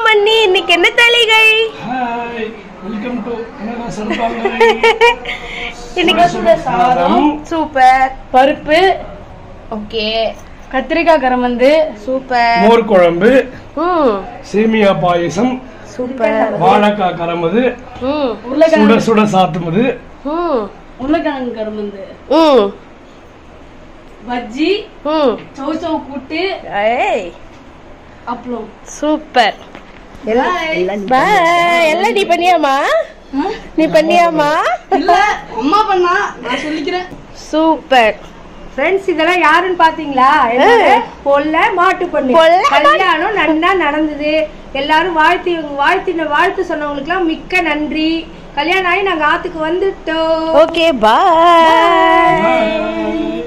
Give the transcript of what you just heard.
மன்னி இன்னைக்கு என்ன தளிகை? ஹாய் வெல்கம் டு என்ன சொல்றாங்க இன்னைக்கு சுட சாதம் சூப்பர் பருப்பு ஓகே கத்திரிக்காய் கரமந்து சூப்பர் மோர் குழம்பு சேமியா பாயசம் சூப்பர் வாழைக்காய் கரமது சுட சுட சாத்துமது உருளைக்கிழங்கு கரமந்து பஜ்ஜி சௌசௌ கூட்டு அப்பளம் சூப்பர் எல்லாம் நீ பண்ணியாமா? நீ பண்ணியாமா? இல்ல அம்மா பண்ணா நான் சொல்லிக்கிறேன். சூப்பர் ஃப்ரெண்ட்ஸ் இதெல்லாம் யாருன்னு பாத்தீங்களா? பொல்ல மாட்டு பொண்ணு கல்யாணம் நன்னா நடந்தது. எல்லாரும் வாழ்த்து சொன்னவங்களுக்குலாம் மிக்க நன்றி. கல்யாணம் ஆகி நாங்க ஆத்துக்கு வந்துட்டோம். ஓகே பாய்.